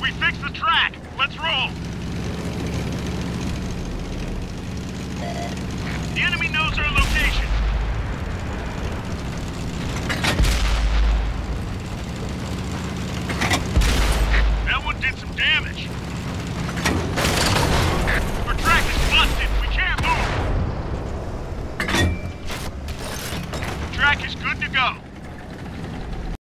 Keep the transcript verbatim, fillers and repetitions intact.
We fixed the track. Let's roll. The enemy knows our